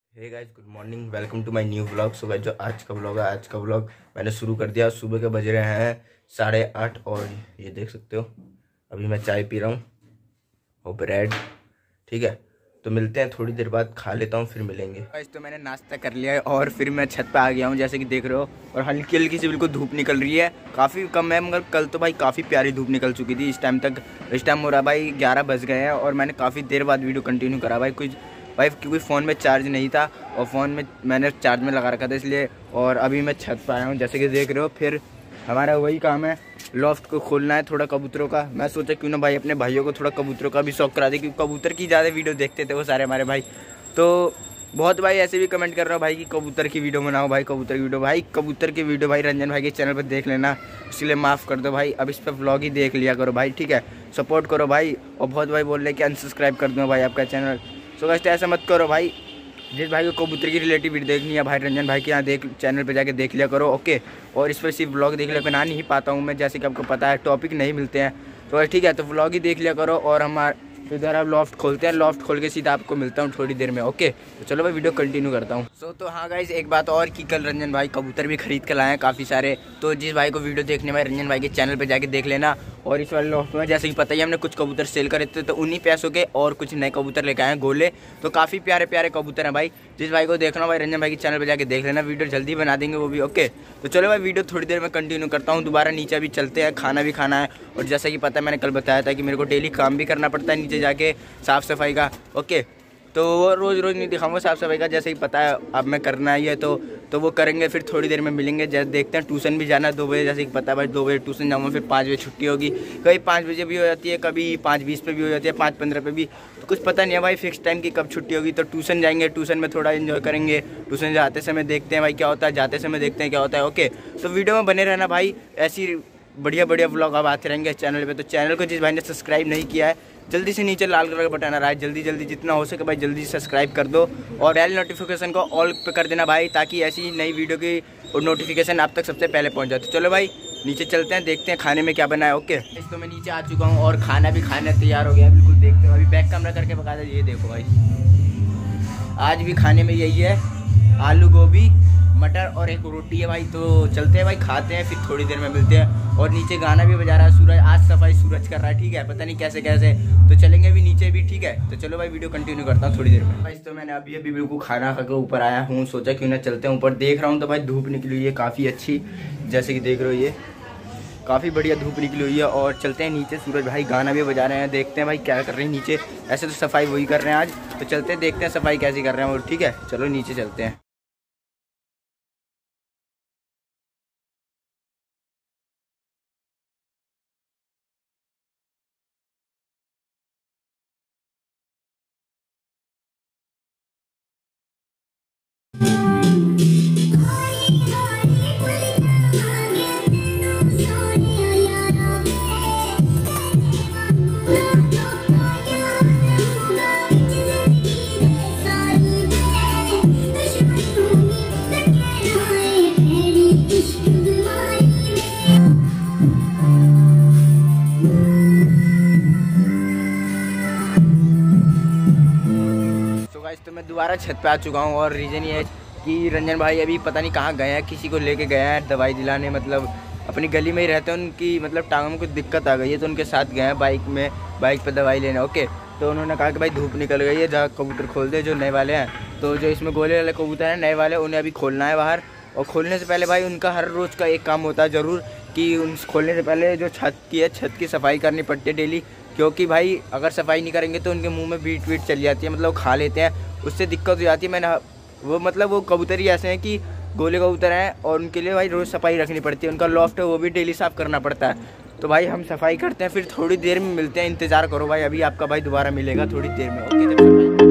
Hey guys, good morning, welcome to my new vlog. So guys, जो आज का vlog मैंने शुरू कर दिया। सुबह के बज रहे हैं 8:30 और ये देख सकते हो अभी मैं चाय पी रहा हूँ और ब्रेड। ठीक है, तो मिलते हैं थोड़ी देर बाद, खा लेता हूँ फिर मिलेंगे। गाइस, तो मैंने नाश्ता कर लिया है और फिर मैं छत पे आ गया हूँ, जैसे कि देख रहे हो। और हल्की हल्की सी बिल्कुल धूप निकल रही है, काफ़ी कम है, मगर कल तो भाई काफ़ी प्यारी धूप निकल चुकी थी। इस टाइम हो रहा भाई 11 बज गए हैं और मैंने काफ़ी देर बाद वीडियो कंटिन्यू करा भाई क्योंकि फ़ोन में चार्ज नहीं था और फ़ोन में मैंने चार्ज में लगा रखा था इसलिए। और अभी मैं छत पर आया हूँ, जैसे कि देख रहे हो। फिर हमारा वही काम है, लॉफ्ट को खोलना है थोड़ा कबूतरों का। मैं सोचा क्यों ना भाई अपने भाइयों को थोड़ा कबूतरों का भी शौक करा दे, क्योंकि कबूतर की ज़्यादा वीडियो देखते थे वो सारे हमारे भाई। तो बहुत भाई ऐसे भी कमेंट कर रहा हूँ भाई कि कबूतर की वीडियो बनाओ भाई, कबूतर की वीडियो भाई। कबूतर की वीडियो भाई रंजन भाई के चैनल पर देख लेना, इसलिए माफ़ कर दो भाई। अब इस पर व्लॉग ही देख लिया करो भाई, ठीक है। सपोर्ट करो भाई। और बहुत भाई बोल रहे कि अनसब्सक्राइब कर दूँगा भाई आपका चैनल। सो गाइस, ऐसा मत करो भाई। जिस भाई को कबूतर की रिलेटिव वीडियो देखनी है भाई रंजन भाई के यहाँ चैनल पे जाके देख लिया करो, ओके। और इस पर सिर्फ व्लॉग देख लिया, बना नहीं पाता हूँ मैं, जैसे कि आपको पता है टॉपिक नहीं मिलते हैं। तो ठीक है, तो व्लॉग ही देख लिया करो। और हमारे इधर अब लॉफ्ट खोलते हैं, लॉफ्ट खोल के सीधा आपको मिलता हूँ थोड़ी देर में, ओके। तो चलो भाई वीडियो कंटिन्यू करता हूँ। तो हाँ गाइस, एक बात और कि कल रंजन भाई कबूतर भी खरीद कर लाए हैं काफ़ी सारे। तो जिस भाई को वीडियो देखने भाई रंजन भाई के चैनल पे जाके देख लेना। और इस वाले लॉफ्ट में जैसे कि पता ही हमने कुछ कबूतर सेल करे थे, तो उन्हीं पैसों के और कुछ नए कबूतर लेके आए हैं, गोले। तो काफ़ी प्यारे प्यारे कबूतर हैं भाई। जिस भाई को देखना भाई रंजन भाई के चैनल पर जाके देख लेना, वीडियो जल्दी बना देंगे वो भी, ओके। तो चलो भाई वीडियो थोड़ी देर में कंटिन्यू करता हूँ। दोबारा नीचे भी चलते हैं, खाना भी खाना है। और जैसा कि पता है मैंने कल बताया था कि मेरे को डेली काम भी करना पड़ता है नीचे जाके साफ़ सफाई का, ओके। तो वो रोज़ नहीं दिखाऊंगा साफ़ सफाई का, जैसे ही पता है अब मैं करना ही है तो वो करेंगे। फिर थोड़ी देर में मिलेंगे, जैसे देखते हैं। ट्यूशन भी जाना है 2 बजे, जैसे कि पता है भाई 2 बजे ट्यूशन जाऊँगा, फिर 5 बजे छुट्टी होगी। कभी 5 बजे भी हो जाती है, कभी 5:20 पे भी हो जाती है, 5:15 पे भी। तो कुछ पता नहीं है भाई फिक्स टाइम की कब छुट्टी होगी। तो ट्यूशन जाएंगे, ट्यूशन में थोड़ा इन्जॉय करेंगे। ट्यूशन जाते समय देखते हैं भाई क्या होता है, जाते समय देखते हैं क्या होता है, ओके। तो वीडियो में बने रहना भाई, ऐसी बढ़िया बढ़िया व्लॉग अब आते रहेंगे चैनल पे। तो चैनल को जिस भाई ने सब्सक्राइब नहीं किया है, जल्दी से नीचे लाल कलर का बटन आ रहा है, जल्दी जितना हो सके भाई जल्दी सब्सक्राइब कर दो। और बेल नोटिफिकेशन को ऑल पे कर देना भाई, ताकि ऐसी नई वीडियो की नोटिफिकेशन आप तक सबसे पहले पहुंच जाए। तो चलो भाई नीचे चलते हैं, देखते हैं खाने में क्या बना है, ओके। तो मैं नीचे आ चुका हूँ और खाना भी खाने तैयार हो गया है, बिल्कुल देखते हो। अभी बैक कैमरा करके बता दे, ये देखो भाई, आज भी खाने में यही है, आलू गोभी मटर और एक रोटी है भाई। तो चलते हैं भाई, खाते हैं, फिर थोड़ी देर में मिलते हैं। और नीचे गाना भी बजा रहा है सूरज, आज सफाई सूरज कर रहा है, ठीक है। पता नहीं कैसे तो चलेंगे भी नीचे भी, ठीक है। तो चलो भाई वीडियो कंटिन्यू करता हूँ थोड़ी देर में भाई। तो मैंने अभी बिल्कुल खाना खा के ऊपर आया हूँ, सोचा क्यों ना चलते हैं ऊपर। देख रहा हूँ तो भाई धूप निकली हुई है काफ़ी अच्छी, जैसे कि देख रहे हो, ये काफ़ी बढ़िया धूप निकली हुई है। और चलते हैं नीचे, सूरज भाई गाना भी बजा रहे हैं, देखते हैं भाई क्या कर रहे हैं नीचे। ऐसे तो सफाई वही कर रहे हैं आज, तो चलते हैं देखते हैं सफाई कैसी कर रहे हैं वो, ठीक है। चलो नीचे चलते हैं। तो मैं दोबारा छत पे आ चुका हूँ और रीज़न ये है कि रंजन भाई अभी पता नहीं कहाँ गए हैं, किसी को लेके गए हैं दवाई दिलाने। मतलब अपनी गली में ही रहते हैं, उनकी मतलब टांगों में कुछ दिक्कत आ गई है, तो उनके साथ गए हैं बाइक पे दवाई लेने, ओके। तो उन्होंने कहा कि भाई धूप निकल गई है, जहाँ कबूतर खोल दे जो नए वाले हैं। तो जो इसमें गोले वाले कबूतर हैं नए वाले, उन्हें अभी खोलना है बाहर। और खोलने से पहले भाई उनका हर रोज़ का एक काम होता है ज़रूर, कि उन खोलने से पहले जो छत की सफाई करनी पड़ती है डेली। क्योंकि भाई अगर सफाई नहीं करेंगे तो उनके मुंह में बीट चली जाती है, मतलब खा लेते हैं, उससे दिक्कत हो जाती है। मैंने वो कबूतर ही ऐसे हैं कि गोले कबूतर हैं, और उनके लिए भाई रोज़ सफाई रखनी पड़ती है। उनका लॉफ्ट है वो भी डेली साफ़ करना पड़ता है। तो भाई हम सफाई करते हैं, फिर थोड़ी देर में मिलते हैं, इंतज़ार करो भाई, अभी आपका भाई दोबारा मिलेगा थोड़ी देर में, ओके।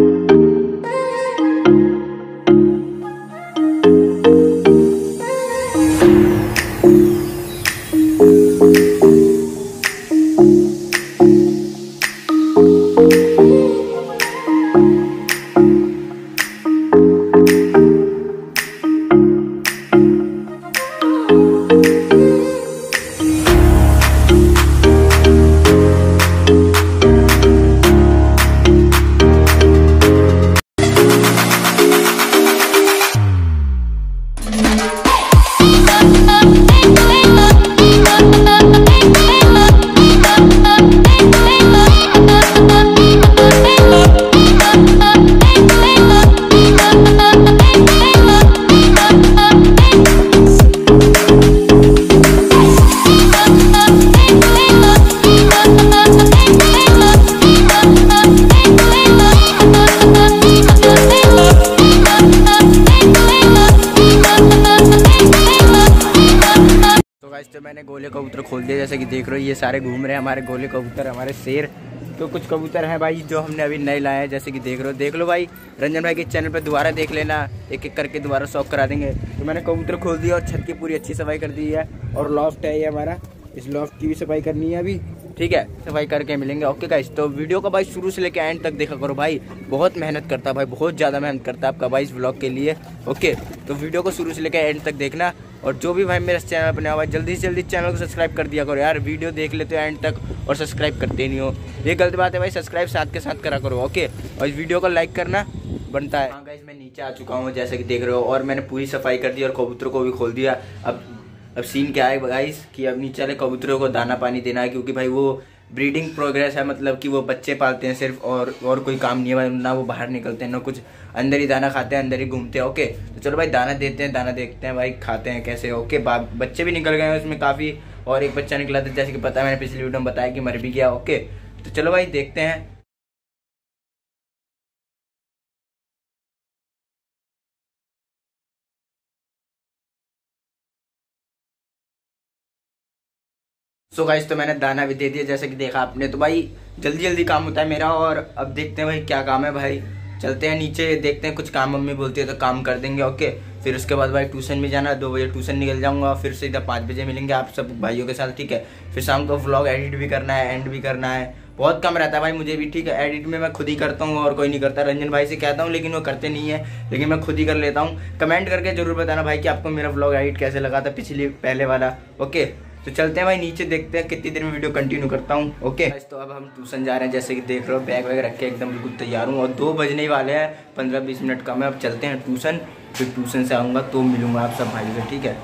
तो मैंने गोले कबूतर खोल दिया, जैसे कि देख रहे हो ये सारे घूम रहे हैं हमारे गोले कबूतर, हमारे शेर। तो कुछ कबूतर हैं भाई जो हमने अभी नए लाए हैं, जैसे कि देख रहे हो। देख लो भाई, रंजन भाई के चैनल पर दोबारा देख लेना, एक एक करके दोबारा शौक करा देंगे। तो मैंने कबूतर खोल दिया और छत की पूरी अच्छी सफाई कर दी है। और लॉफ्ट है ये हमारा, इस लॉफ्ट की भी सफाई करनी है अभी, ठीक है। सफाई करके मिलेंगे, ओके गाइस। तो वीडियो का भाई शुरू से लेकर एंड तक देखा करो भाई, बहुत मेहनत करता है भाई, बहुत ज़्यादा मेहनत करता है आपका भाई इस व्लॉग के लिए, ओके। तो वीडियो को शुरू से लेकर एंड तक देखना। और जो भी भाई मेरे चैनल पर नया हुआ जल्दी से जल्दी चैनल को सब्सक्राइब कर दिया करो यार, वीडियो देख लेते हो एंड तक और सब्सक्राइब करते नहीं हो, ये गलत बात है भाई। सब्सक्राइब साथ के साथ करा करो, ओके। और इस वीडियो को लाइक करना बनता है। हाँ गाइस, मैं नीचे आ चुका हूँ जैसे कि देख रहे हो, और मैंने पूरी सफाई कर दी और कबूतरों को भी खोल दिया। अब सीन क्या है गाइस कि अब नीचे वाले कबूतरों को दाना पानी देना है, क्योंकि भाई वो ब्रीडिंग प्रोग्रेस है, मतलब कि वो बच्चे पालते हैं सिर्फ, और कोई काम नहीं है भाई, ना वो बाहर निकलते हैं ना कुछ, अंदर ही दाना खाते हैं, अंदर ही घूमते हैं, ओके। तो चलो भाई दाना देते हैं, दाना देखते हैं भाई खाते हैं कैसे, ओके। बच्चे भी निकल गए हैं उसमें काफ़ी, और एक बच्चा निकला था जैसे कि पता है, मैंने पिछली वीडियो में बताया कि मर भी गया, ओके। तो चलो भाई देखते हैं। सो गाइस, तो मैंने दाना भी दे दिया जैसे कि देखा आपने। तो भाई जल्दी जल्दी काम होता है मेरा, और अब देखते हैं भाई क्या काम है भाई। चलते हैं नीचे, देखते हैं कुछ काम मम्मी बोलती है तो काम कर देंगे, ओके। फिर उसके बाद भाई ट्यूशन भी जाना है, 2 बजे ट्यूशन निकल जाऊंगा, फिर सीधा 5 बजे मिलेंगे आप सब भाइयों के साथ, ठीक है। फिर शाम को व्लॉग एडिट भी करना है, एंड भी करना है, बहुत कम रहता है भाई मुझे भी, ठीक है। एडिट में मैं खुद ही करता हूँ और कोई नहीं करता, रंजन भाई से कहता हूँ लेकिन वो करते नहीं है, लेकिन मैं खुद ही कर लेता हूँ। कमेंट करके जरूर बताना भाई कि आपको मेरा व्लॉग एडिट कैसे लगा था पहले वाला, ओके। तो चलते हैं भाई नीचे, देखते हैं कितनी देर में वीडियो कंटिन्यू करता हूँ, ओके। तो अब हम ट्यूशन जा रहे हैं, जैसे कि देख रहे हो बैग वैग रख के एकदम बिल्कुल तैयार हूँ, और 2 बजने वाले हैं, 15-20 मिनट कम है। अब चलते हैं ट्यूशन, फिर ट्यूशन से आऊँगा तो मिलूंगा आप सब भाई से, ठीक है।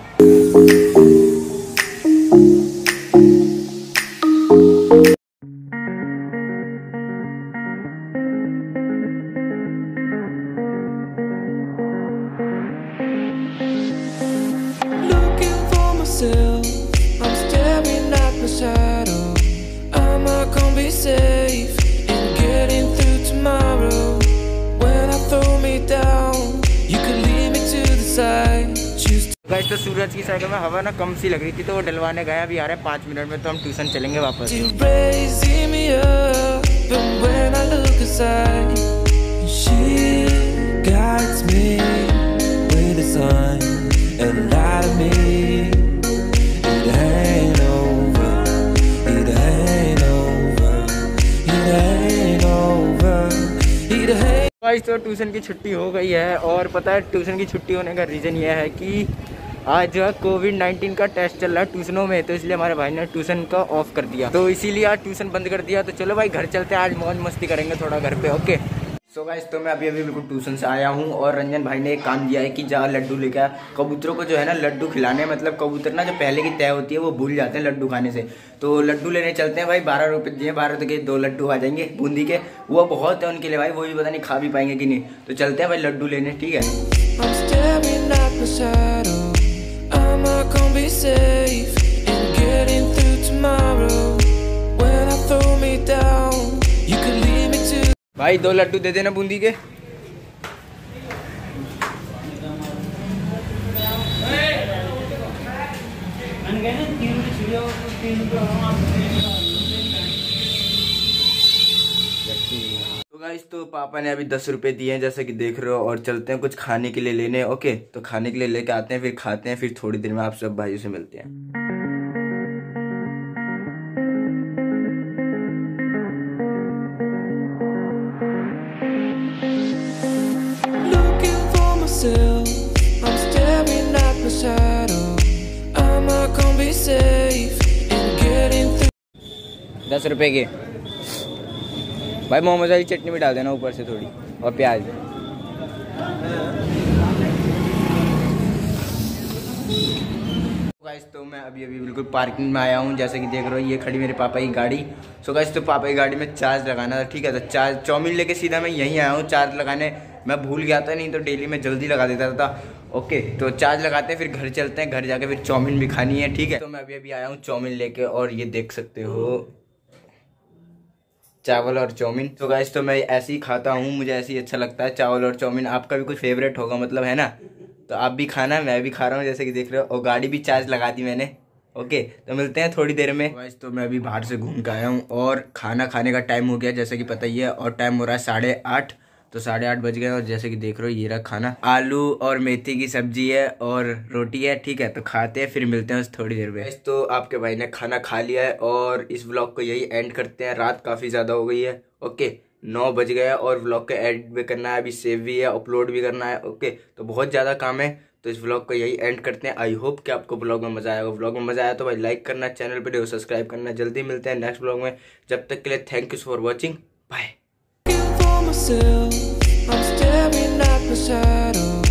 I'm staring at my shadow. Am I gonna be safe in getting through tomorrow? When I throw me down, you can lead me to the side. Guys, तो सूरज की साइड में हवा ना कम सी लग रही थी, तो वो डलवाने गए, अभी आ रहे हैं 5 मिनट में, तो हम ट्यूशन चलेंगे वापस। You're raising me up, but when I look aside, she guides me with the sun and light of me. Guys, तो ट्यूशन की छुट्टी हो गई है, और पता है ट्यूशन की छुट्टी होने का रीज़न ये है कि आज जो है कोविड-19 का टेस्ट चल रहा है ट्यूशनों में, तो इसलिए हमारे भाई ने ट्यूशन का ऑफ कर दिया, तो इसीलिए आज ट्यूशन बंद कर दिया। तो चलो भाई घर चलते हैं, आज मौज मस्ती करेंगे थोड़ा घर पे, ओके। सो गाइस, तो मैं अभी बिल्कुल ट्यूशन से आया हूँ, और रंजन भाई ने एक काम दिया है कि जा लड्डू लेके आ, कबूतरों को जो है ना लड्डू खिलाने, मतलब कबूतर ना जो पहले की तय होती है वो भूल जाते हैं लड्डू खाने से, तो लड्डू लेने चलते हैं भाई। 12 रुपये दिए, 12 के 2 लड्डू आ जाएंगे बूंदी के, वो बहुत है उनके लिए भाई, वो भी पता नहीं खा भी पाएंगे कि नहीं। तो चलते हैं भाई लड्डू लेने, ठीक है। भाई 2 लड्डू दे देना बूंदी के। तो गाइस, तो पापा ने अभी 10 रुपए दिए हैं जैसे कि देख रहे हो, और चलते हैं कुछ खाने के लिए लेने, ओके। तो खाने के लिए लेके आते हैं, फिर खाते हैं, फिर थोड़ी देर में आप सब भाइयों से मिलते हैं। I'm staring at my shadow. Am I gonna be safe in getting through? 10 रुपए के भाई, मोमोज वाली चटनी भी डाल देना ऊपर से थोड़ी, और प्याज। गाइस, तो मैं अभी बिल्कुल पार्किंग में आया हूँ, जैसे कि देख रहे हो ये खड़ी मेरे पापा की गाड़ी। सो गाइस, तो पापा की गाड़ी में चार्ज लगाना था, ठीक है। तो चार्ज चाउमीन लेके सीधा मैं यहीं आया हूँ चार्ज लगाने, मैं भूल गया था, नहीं तो डेली में जल्दी लगा देता था, ओके। तो चार्ज लगाते हैं, फिर घर चलते हैं, घर जाके फिर चाउमीन भी खानी है, ठीक है। तो मैं अभी आया हूँ चाउमीन लेके, और ये देख सकते हो चावल और चाउमीन। तो गाइस, तो मैं ऐसे ही खाता हूँ, मुझे ऐसे ही अच्छा लगता है चावल और चाउमीन। आपका भी कुछ फेवरेट होगा मतलब, है ना, तो आप भी खाना, मैं भी खा रहा हूँ जैसे कि देख रहे हो। और गाड़ी भी चार्ज लगा दी मैंने, ओके, तो मिलते हैं थोड़ी देर में। गाइस तो मैं अभी बाहर से घूम के आया हूँ और खाना खाने का टाइम हो गया जैसे कि पता ही है, और टाइम हो रहा है 8:30। तो 8:30 बज गए और जैसे कि देख रहे हो ये रहा खाना, आलू और मेथी की सब्जी है और रोटी है। ठीक है, तो खाते हैं, फिर मिलते हैं थोड़ी देर में। तो आपके भाई ने खाना खा लिया है और इस व्लॉग को यही एंड करते हैं। रात काफ़ी ज़्यादा हो गई है। ओके, 9 बज गया और व्लॉग का एडिट भी करना है, अभी सेव भी है, अपलोड भी करना है। ओके, तो बहुत ज़्यादा काम है, तो इस व्लॉग को यही एंड करते हैं। आई होप कि आपको व्लॉग में मजा आएगा। व्लॉग में मजा आया तो भाई लाइक करना, चैनल पे सब्सक्राइब करना। जल्दी मिलते हैं नेक्स्ट व्लॉग में, जब तक के लिए thank you for watching, bye. I'm staring at my shadow.